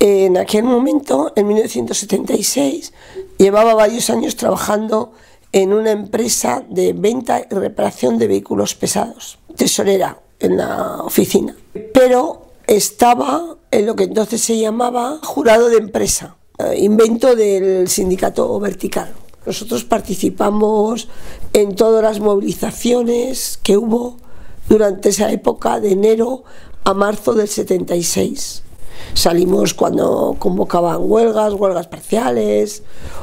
En aquel momento, en 1976, llevaba varios años trabajando en una empresa de venta y reparación de vehículos pesados, tesorera en la oficina, pero estaba en lo que entonces se llamaba jurado de empresa, invento del sindicato vertical. Nosotros participamos en todas las movilizaciones que hubo durante esa época, de enero a marzo del 76. Salimos cuando convocaban huelgas parciales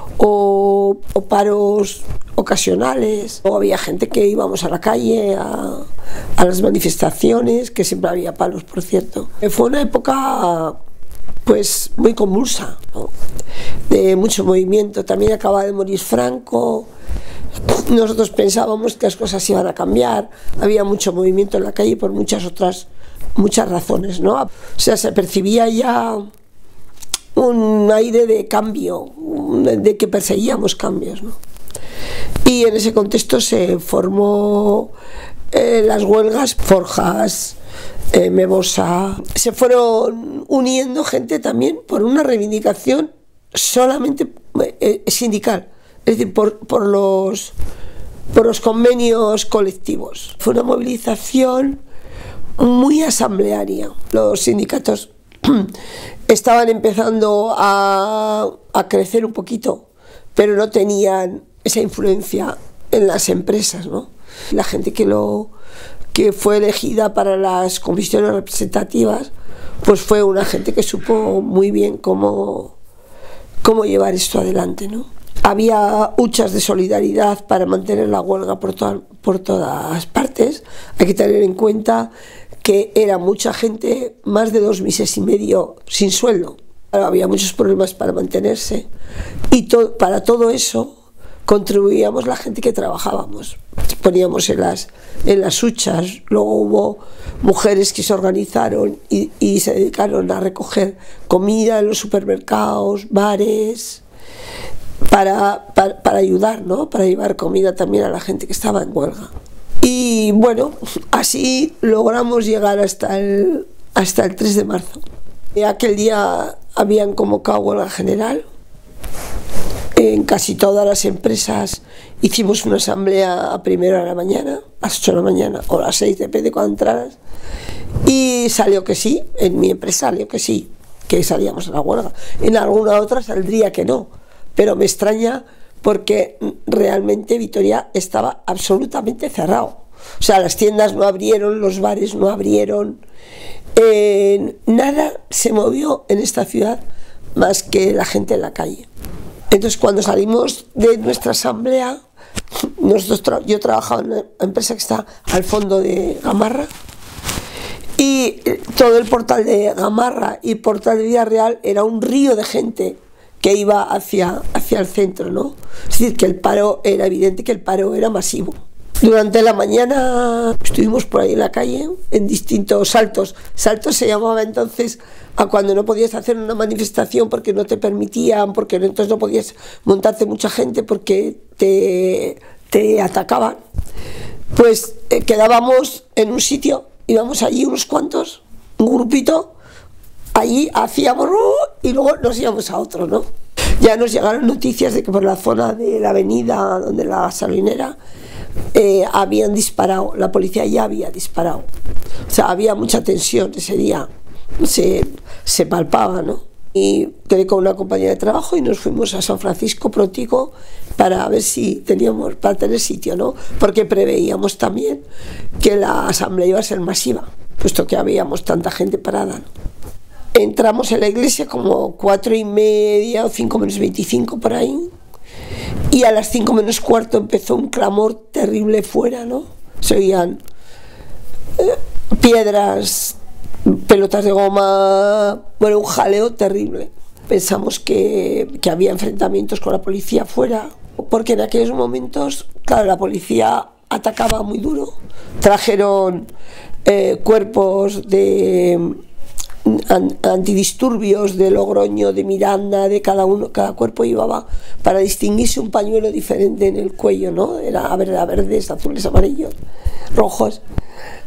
o paros ocasionales. O había gente que íbamos a la calle a las manifestaciones, que siempre había paros, por cierto. Fue una época pues muy convulsa, ¿no? De mucho movimiento. También acaba de morir Franco. Nosotros pensábamos que las cosas iban a cambiar. Había mucho movimiento en la calle por muchas razones, ¿no? O sea, se percibía ya un aire de cambio, de que perseguíamos cambios, ¿no? Y en ese contexto se formó las huelgas, Forjas, Mebosa. Se fueron uniendo gente también por una reivindicación solamente sindical, es decir, por los convenios colectivos. Fue una movilización muy asamblearia. Los sindicatos estaban empezando a crecer un poquito, pero no tenían esa influencia en las empresas, ¿no? La gente que fue elegida para las comisiones representativas, pues fue una gente que supo muy bien cómo llevar esto adelante, ¿no? Había huchas de solidaridad para mantener la huelga por todas partes. Hay que tener en cuenta que era mucha gente, más de 2 meses y medio sin sueldo. Había muchos problemas para mantenerse y para todo eso contribuíamos la gente que trabajábamos. Poníamos en las huchas. Luego hubo mujeres que se organizaron y se dedicaron a recoger comida en los supermercados, bares, para ayudar, ¿no? Para llevar comida también a la gente que estaba en huelga. Y bueno, así logramos llegar hasta el 3 de marzo. Aquel día habían convocado huelga general. En casi todas las empresas hicimos una asamblea a primera hora de la mañana, a las 8 de la mañana o a las 6, depende de cuándo entraras. Y salió que sí, en mi empresa salió que sí, que salíamos a la huelga. En alguna otra saldría que no, pero me extraña porque realmente Vitoria estaba absolutamente cerrado. O sea, las tiendas no abrieron, los bares no abrieron, nada se movió en esta ciudad más que la gente en la calle. Entonces, cuando salimos de nuestra asamblea, yo trabajaba en una empresa que está al fondo de Gamarra, y todo el portal de Gamarra y portal de Villarreal era un río de gente que iba hacia el centro, ¿no? Es decir, que el paro era evidente, que el paro era masivo. Durante la mañana estuvimos por ahí en la calle, en distintos saltos. Saltos se llamaba entonces a cuando no podías hacer una manifestación porque no te permitían, porque entonces no podías montarte mucha gente porque te atacaban. Pues quedábamos en un sitio, íbamos allí unos cuantos, un grupito, allí hacíamos y luego nos íbamos a otro, ¿no? Ya nos llegaron noticias de que por la zona de la avenida donde la Salinera habían disparado, la policía ya había disparado. O sea, había mucha tensión ese día, se palpaba, ¿no? Y quedé con una compañera de trabajo y nos fuimos a San Francisco Prontico para ver si teníamos, para tener sitio, ¿no? Porque preveíamos también que la asamblea iba a ser masiva, puesto que habíamos tanta gente parada, ¿no? Entramos en la iglesia como 4:30 o 5:25 por ahí, y a las 5:15 empezó un clamor terrible fuera, ¿no? Se oían piedras, pelotas de goma, bueno, un jaleo terrible. Pensamos que había enfrentamientos con la policía fuera, porque en aquellos momentos, claro, la policía atacaba muy duro. Trajeron cuerpos de antidisturbios de Logroño, de Miranda, de cada cuerpo llevaba para distinguirse un pañuelo diferente en el cuello, ¿no? Era verdes, azules, amarillos, rojos.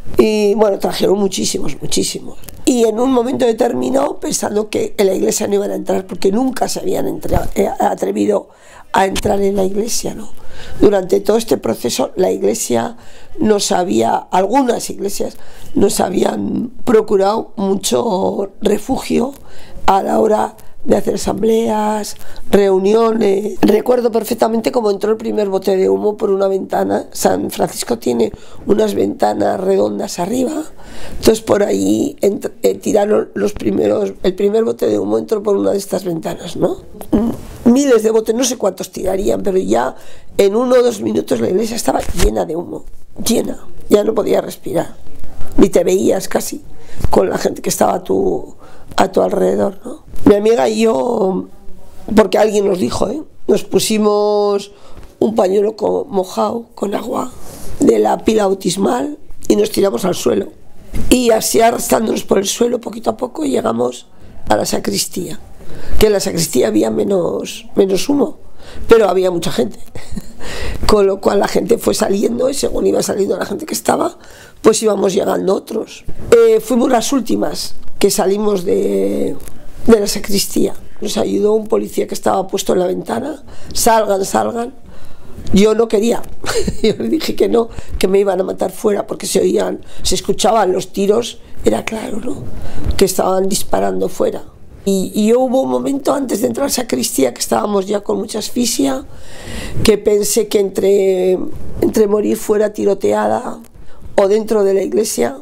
Y bueno, trajeron muchísimos. Y en un momento determinado, pensando que en la iglesia no iban a entrar, porque nunca se habían atrevido a entrar en la iglesia, ¿no? Durante todo este proceso, la iglesia algunas iglesias nos habían procurado mucho refugio a la hora de hacer asambleas, reuniones. Recuerdo perfectamente cómo entró el primer bote de humo por una ventana. San Francisco tiene unas ventanas redondas arriba, entonces por ahí tiraron el primer bote de humo entró por una de estas ventanas, ¿no? Miles de botes, no sé cuántos tirarían, pero ya en 1 o 2 minutos la iglesia estaba llena de humo, llena, ya no podía respirar, ni te veías casi con la gente que estaba a tu alrededor, ¿no? Mi amiga y yo, porque alguien nos dijo, nos pusimos un pañuelo mojado con agua de la pila bautismal y nos tiramos al suelo. Y así arrastrándonos por el suelo, poquito a poco, llegamos a la sacristía. Que en la sacristía había menos humo, pero había mucha gente. Con lo cual la gente fue saliendo y según iba saliendo la gente que estaba, pues íbamos llegando otros. Fuimos las últimas que salimos de la sacristía. Nos ayudó un policía que estaba puesto en la ventana. Salgan. Yo no quería. Yo le dije que no, que me iban a matar fuera, porque se escuchaban los tiros, era claro, ¿no? Que estaban disparando fuera. Y yo hubo un momento antes de entrar a la sacristía que estábamos ya con mucha asfixia, que pensé que entre morir fuera tiroteada o dentro de la iglesia,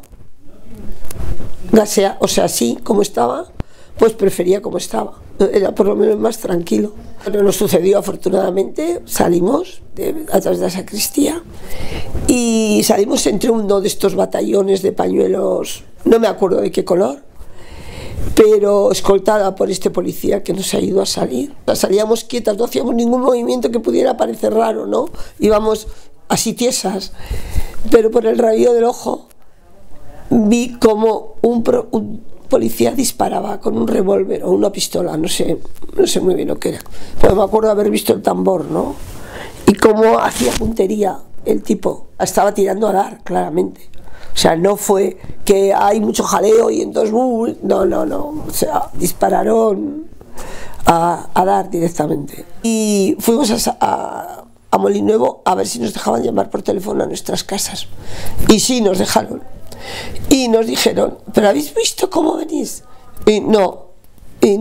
o sea, así como estaba, pues prefería como estaba. Era por lo menos más tranquilo. Pero nos sucedió afortunadamente, salimos a través de la sacristía y salimos entre uno de estos batallones de pañuelos, no me acuerdo de qué color, pero escoltada por este policía que nos ayudó a salir. Salíamos quietas, no hacíamos ningún movimiento que pudiera parecer raro, ¿no? Íbamos así tiesas, pero por el rabillo del ojo vi como un policía disparaba con un revólver o una pistola, no sé muy bien lo que era, pero me acuerdo de haber visto el tambor, ¿no? Y cómo hacía puntería el tipo, estaba tirando a dar, claramente. O sea, no fue que hay mucho jaleo y entonces, no, o sea, dispararon a dar directamente. Y fuimos a Molinuevo a ver si nos dejaban llamar por teléfono a nuestras casas. Y sí, nos dejaron. Y nos dijeron, ¿pero habéis visto cómo venís? Y no. Y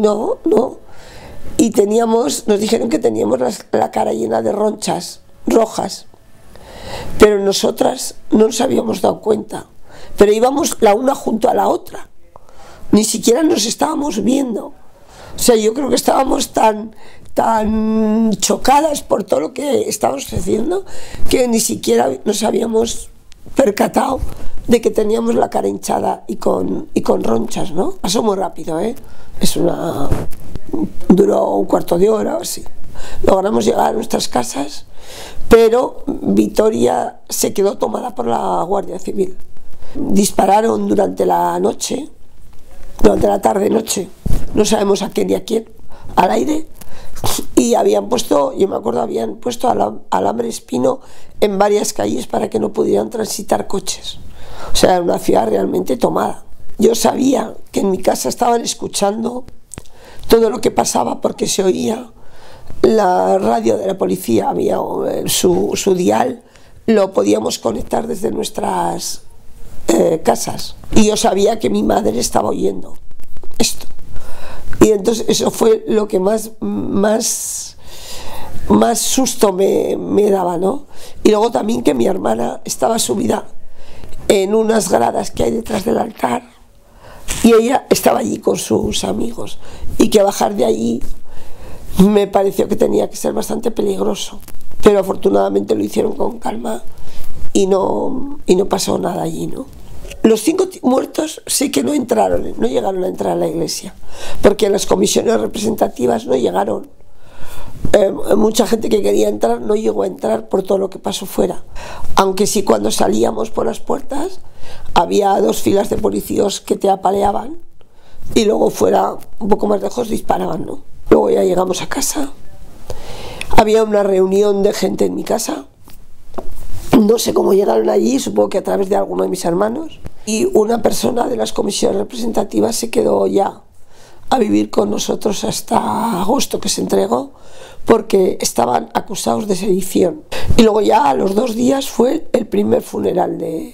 nos dijeron que teníamos la cara llena de ronchas rojas. Pero nosotras no nos habíamos dado cuenta, pero íbamos la una junto a la otra, ni siquiera nos estábamos viendo. O sea, yo creo que estábamos tan chocadas por todo lo que estábamos haciendo que ni siquiera nos habíamos percatado de que teníamos la cara hinchada y con ronchas, ¿no? Pasó muy rápido, duró un cuarto de hora o así. Logramos llegar a nuestras casas, pero Vitoria se quedó tomada por la Guardia Civil. Dispararon durante la tarde-noche, no sabemos a quién ni a quién, al aire, y habían puesto alambre espino en varias calles para que no pudieran transitar coches. O sea, era una ciudad realmente tomada. Yo sabía que en mi casa estaban escuchando todo lo que pasaba porque se oía la radio de la policía, había su dial, lo podíamos conectar desde nuestras casas. Y yo sabía que mi madre estaba oyendo esto. Y entonces eso fue lo que más susto me daba, ¿no? Y luego también que mi hermana estaba subida en unas gradas que hay detrás del altar y ella estaba allí con sus amigos y que bajar de allí me pareció que tenía que ser bastante peligroso, pero afortunadamente lo hicieron con calma y no pasó nada allí, ¿no? Los 5 muertos sí que no llegaron a entrar a la iglesia, porque las comisiones representativas no llegaron. Mucha gente que quería entrar no llegó a entrar por todo lo que pasó fuera, aunque sí cuando salíamos por las puertas había 2 filas de policías que te apaleaban y luego fuera un poco más lejos disparaban, ¿no? Luego ya llegamos a casa, había una reunión de gente en mi casa, No sé cómo llegaron allí, supongo que a través de alguno de mis hermanos. Y una persona de las comisiones representativas se quedó ya a vivir con nosotros hasta agosto, que se entregó, porque estaban acusados de sedición. Y luego ya a los 2 días fue el primer funeral de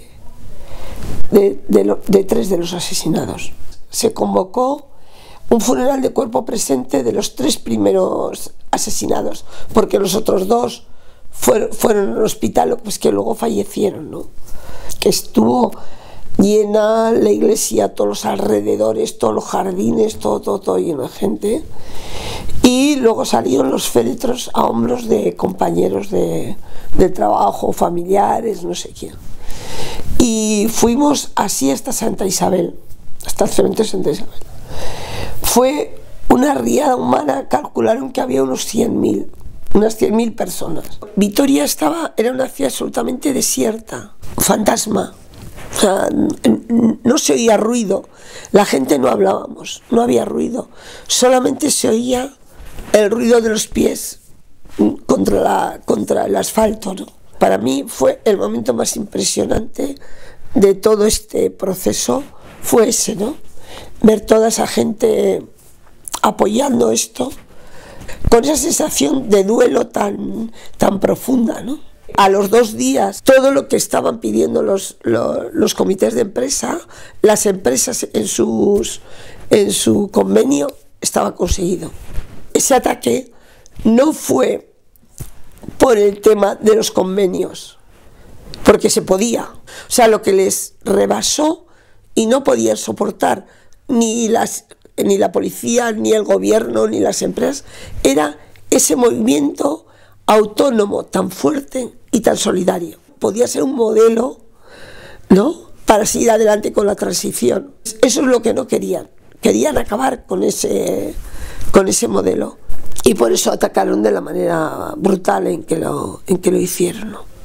3 de los asesinados. Se convocó un funeral de cuerpo presente de los 3 primeros asesinados, porque los otros 2 fueron al hospital, pues que luego fallecieron, ¿no? Que estuvo llena la iglesia, todos los alrededores, todos los jardines, todo lleno de gente. Y luego salieron los féretros a hombros de compañeros de trabajo, familiares, no sé quién. Y fuimos así hasta Santa Isabel, hasta el cementerio de Santa Isabel. Fue una riada humana, calcularon que había unas 100.000 personas. Vitoria era una ciudad absolutamente desierta, fantasma. O sea, no se oía ruido, la gente no hablábamos, no había ruido, solamente se oía el ruido de los pies contra el asfalto, ¿no? Para mí fue el momento más impresionante de todo este proceso, fue ese, ¿no? Ver toda esa gente apoyando esto, con esa sensación de duelo tan profunda, ¿no? A los 2 días, todo lo que estaban pidiendo los comités de empresa, las empresas en su convenio, estaba conseguido. Ese ataque no fue por el tema de los convenios, porque se podía. O sea, lo que les rebasó y no podían soportar ni la policía, ni el gobierno, ni las empresas, era ese movimiento autónomo tan fuerte y tan solidario. Podía ser un modelo, ¿no?, para seguir adelante con la transición. Eso es lo que no querían. Querían acabar con ese modelo. Y por eso atacaron de la manera brutal en que lo hicieron, ¿no?